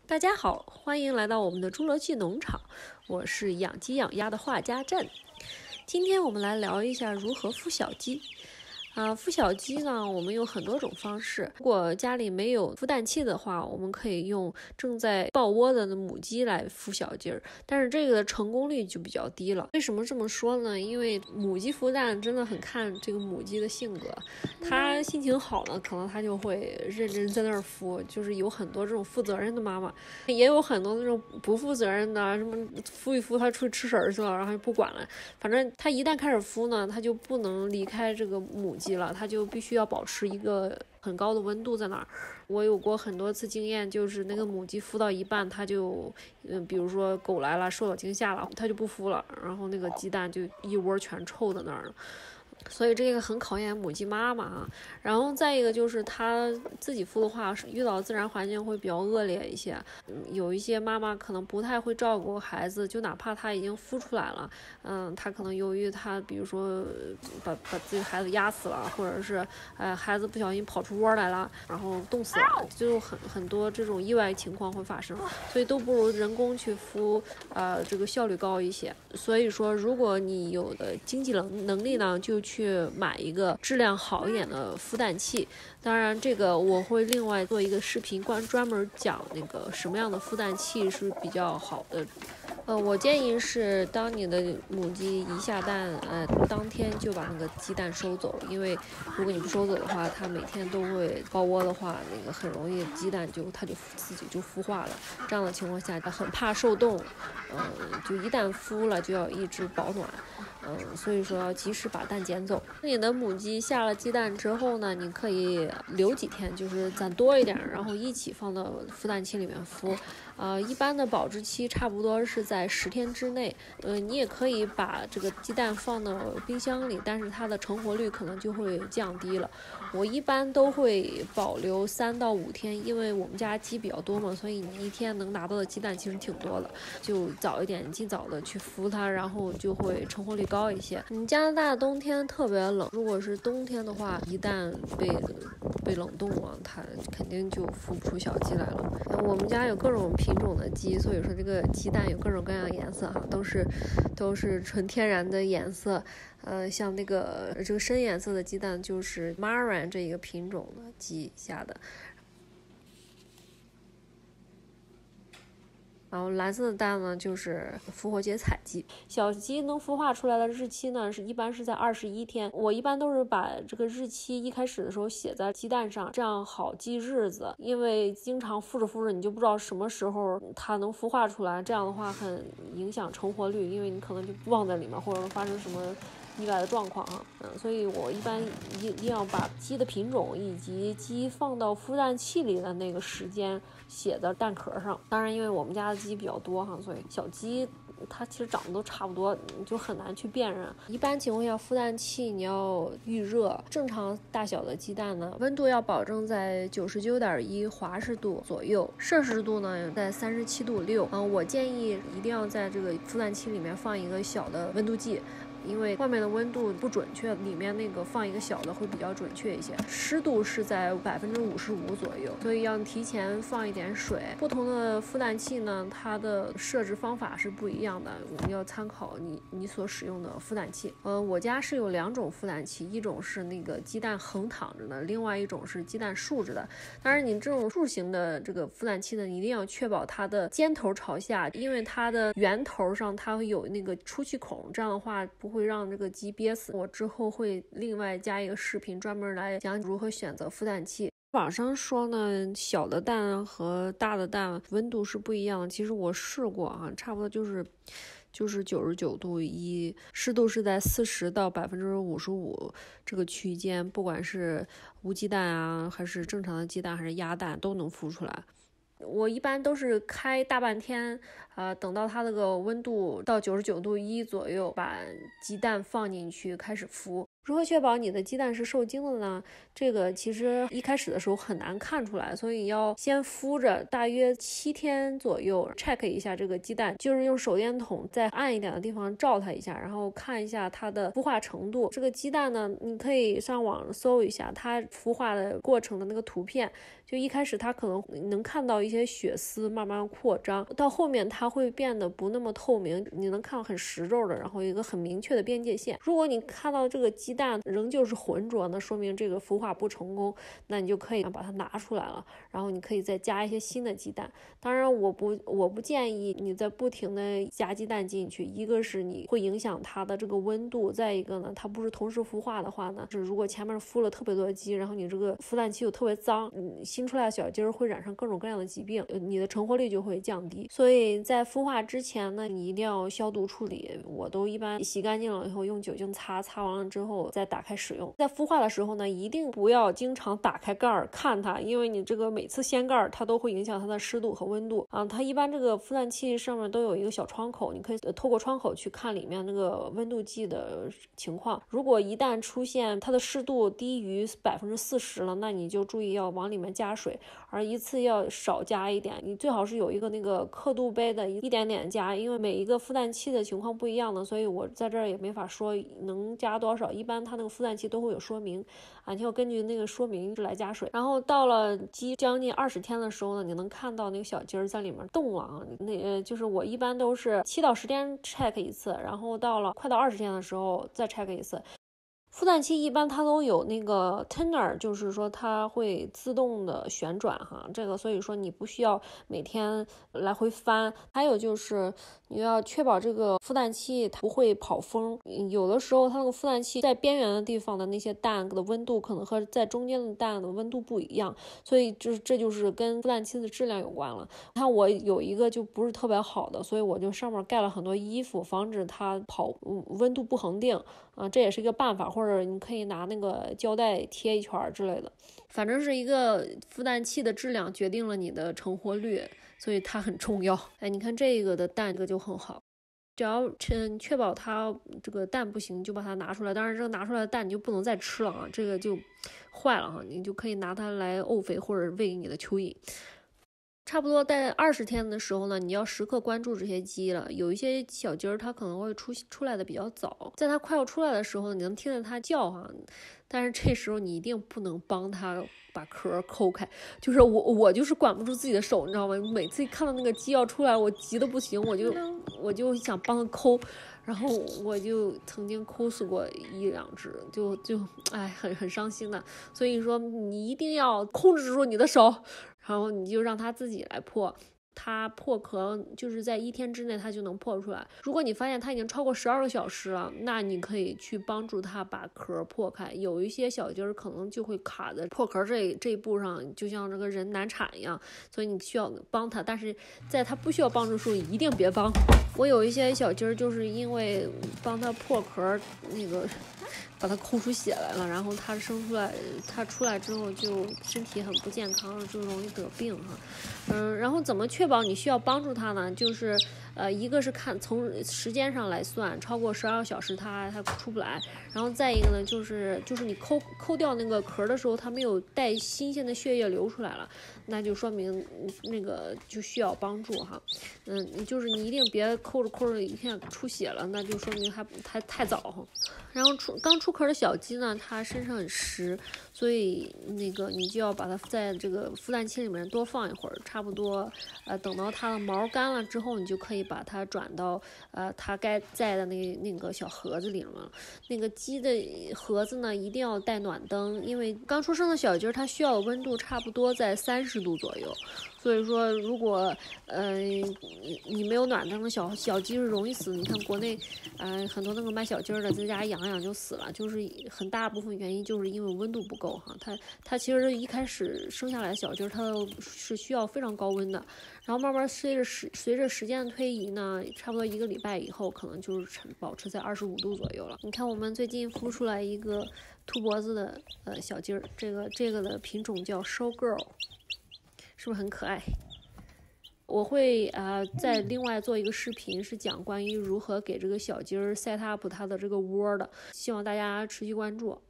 大家好，欢迎来到我们的侏罗纪农场，我是养鸡养鸭的画家镇。今天我们来聊一下如何孵小鸡。孵小鸡呢，我们有很多种方式。如果家里没有孵蛋器的话，我们可以用正在抱窝的母鸡来孵小鸡儿，但是这个的成功率就比较低了。为什么这么说呢？因为母鸡孵蛋真的很看这个母鸡的性格，它心情好呢，可能它就会认真在那儿孵，就是有很多这种负责任的妈妈，也有很多那种不负责任的，什么孵一孵它出去吃食儿去了，然后就不管了。反正它一旦开始孵呢，它就不能离开这个母鸡了，它就必须要保持一个很高的温度在那儿。我有过很多次经验，就是那个母鸡孵到一半，它就比如说狗来了，受到惊吓了，它就不孵了，然后那个鸡蛋就一窝全臭在那儿了。所以这个很考验母鸡妈妈啊。然后再一个就是它自己孵的话，遇到自然环境会比较恶劣一些。有一些妈妈可能不太会照顾孩子，就哪怕它已经孵出来了，它可能由于它比如说把自己孩子压死了，或者是孩子不小心跑出窝来了，然后冻死了，就很多这种意外情况会发生，所以都不如人工去孵，这个效率高一些。所以说，如果你有的经济能力呢，就去买一个质量好一点的孵蛋器。当然这个我会另外做一个视频专门讲那个什么样的孵蛋器是比较好的。我建议是当你的母鸡一下蛋，当天就把那个鸡蛋收走，因为如果你不收走的话，它每天都会抱窝的话，那个很容易鸡蛋它就自己就孵化了。这样的情况下，它很怕受冻，就一旦孵了就要一直保暖。所以说要及时把蛋捡走。你的母鸡下了鸡蛋之后呢，你可以留几天，就是攒多一点，然后一起放到孵蛋器里面孵。一般的保质期差不多是在10天之内。你也可以把这个鸡蛋放到冰箱里，但是它的成活率可能就会降低了。我一般都会保留3到5天，因为我们家鸡比较多嘛，所以你一天能拿到的鸡蛋其实挺多的。就早一点，尽早的去孵它，然后就会成活率高一些。加拿大冬天特别冷，如果是冬天的话，一旦被冷冻了，它肯定就孵不出小鸡来了。我们家有各种品种的鸡，所以说这个鸡蛋有各种各样的颜色哈，都是纯天然的颜色。像这个深颜色的鸡蛋就是 Marran 这一个品种的鸡下的。然后蓝色的蛋呢，就是复活节彩鸡。小鸡能孵化出来的日期呢，一般是在21天。我一般都是把这个日期一开始的时候写在鸡蛋上，这样好记日子。因为经常孵着你就不知道什么时候它能孵化出来，这样的话很影响成活率，因为你可能就忘在里面，或者发生什么意外的状况啊。所以我一般一定要把鸡的品种以及鸡放到孵蛋器里的那个时间写在蛋壳上。当然因为我们家的鸡比较多哈，所以小鸡它其实长得都差不多，就很难去辨认。一般情况下孵蛋器你要预热，正常大小的鸡蛋呢，温度要保证在99.1华氏度左右，摄氏度呢在37度6。我建议一定要在这个孵蛋器里面放一个小的温度计，因为外面的温度不准确，里面那个放一个小的会比较准确一些。湿度是在55%左右，所以要提前放一点水。不同的孵蛋器呢，它的设置方法是不一样的，我们要参考你所使用的孵蛋器。我家是有2种孵蛋器，一种是那个鸡蛋横躺着的，另外一种是鸡蛋竖着的。当然你这种竖形的这个孵蛋器呢，你一定要确保它的尖头朝下，因为它的圆头上它会有那个出气孔，这样的话不会让这个鸡憋死。我之后会另外加一个视频专门来讲如何选择孵蛋器。网上说呢，小的蛋和大的蛋温度是不一样的，其实我试过啊，差不多就是99度1，湿度是在40到55%这个区间，不管是无鸡蛋啊，还是正常的鸡蛋，还是鸭蛋，都能孵出来。我一般都是开大半天，等到它那个温度到99度1左右，把鸡蛋放进去开始孵。 如何确保你的鸡蛋是受精的呢？这个其实一开始的时候很难看出来，所以要先孵着大约7天左右 check 一下这个鸡蛋，就是用手电筒在暗一点的地方照它一下，然后看一下它的孵化程度。这个鸡蛋呢，你可以上网搜一下它孵化的过程的那个图片，就一开始它可能能看到一些血丝慢慢扩张，到后面它会变得不那么透明，你能看到很实肉的，然后一个很明确的边界线。如果你看到这个鸡蛋仍旧是浑浊，那说明这个孵化不成功，那你就可以把它拿出来了，然后你可以再加一些新的鸡蛋。当然我不建议你在不停的加鸡蛋进去，一个是你会影响它的这个温度，再一个呢，它不是同时孵化的话呢，是如果前面孵了特别多的鸡，然后你这个孵蛋器又特别脏，新出来的小鸡会染上各种各样的疾病，你的成活率就会降低。所以在孵化之前呢，你一定要消毒处理，我都一般洗干净了以后用酒精擦完了之后再打开使用。在孵化的时候呢，一定不要经常打开盖儿看它，因为你这个每次掀盖儿它都会影响它的湿度和温度啊。它一般这个孵蛋器上面都有一个小窗口，你可以透过窗口去看里面那个温度计的情况。如果一旦出现它的湿度低于40%了，那你就注意要往里面加水，而一次要少加一点，你最好是有一个那个刻度杯的一点点加，因为每一个孵蛋器的情况不一样的，所以我在这儿也没法说能加多少，一般它那个孵蛋器都会有说明啊，你要根据那个说明来加水。然后到了鸡将近20天的时候呢，你能看到那个小鸡儿在里面动了啊，就是我一般都是7到10天 check 一次，然后到了快到20天的时候再 check 一次。孵蛋器一般它都有那个 turner， 就是说它会自动的旋转哈，这个所以说你不需要每天来回翻。还有就是你要确保这个孵蛋器它不会跑风，有的时候它那个孵蛋器在边缘的地方的那些蛋的温度可能和在中间的蛋的温度不一样，所以这就是跟孵蛋器的质量有关了。看我有一个就不是特别好的，所以我就上面盖了很多衣服，防止它跑温度不恒定啊，这也是一个办法，或者你可以拿那个胶带贴一圈之类的。反正是一个孵蛋器的质量决定了你的成活率，所以它很重要。哎，你看这个的蛋，这个就很好。只要确保它这个蛋不行，就把它拿出来。当然，这个拿出来的蛋你就不能再吃了啊，这个就坏了哈。你就可以拿它来沤肥或者喂你的蚯蚓。差不多在20天的时候呢，你要时刻关注这些鸡了。有一些小鸡儿它可能会出来的比较早，在它快要出来的时候，你能听见它叫哈，但是这时候你一定不能帮它把壳抠开。就是我就是管不住自己的手，你知道吗？每次看到那个鸡要出来，我急得不行，我就想帮它抠。然后我就曾经抠死过1、2只，就哎很伤心的。所以说你一定要控制住你的手，然后你就让它自己来破。它破壳就是在1天之内它就能破出来。如果你发现它已经超过12个小时了，那你可以去帮助它把壳破开。有一些小鸡儿可能就会卡在破壳这一步上，就像这个人难产一样，所以你需要帮它。但是在它不需要帮助的时候，一定别帮。我有一些小鸡儿就是因为帮它破壳那个把它抠出血来了，然后它出来之后就身体很不健康，就容易得病哈。然后怎么确保你需要帮助它呢？就是一个是看从时间上来算，超过12个小时它出不来。然后再一个呢，就是你抠掉那个壳的时候，它没有带新鲜的血液流出来了，那就说明那个就需要帮助哈。就是你一定别抠着一片出血了，那就说明还太早哈。然后刚出壳的小鸡呢，它身上很湿，所以那个你就要把它在这个孵蛋器里面多放一会儿，差不多等到它的毛干了之后，你就可以把它转到它该在的那个小盒子里了。那个鸡的盒子呢，一定要带暖灯，因为刚出生的小鸡它需要的温度差不多在30度左右。所以说，如果你没有暖灯的小鸡是容易死。你看国内很多那个卖小鸡的在家养就死了，就是很大部分原因就是因为温度不够哈。它其实一开始生下来的小鸡它是需要非常高温的，然后慢慢随着时间的推移呢，差不多1个礼拜以后，可能就是保持在25度左右了。你看我们最近孵出来一个秃脖子的小鸡儿，这个的品种叫 Show Girl。是不是很可爱？ 我会再另外做一个视频，是讲关于如何给这个小鸡儿 set up 它的这个窝的，希望大家持续关注。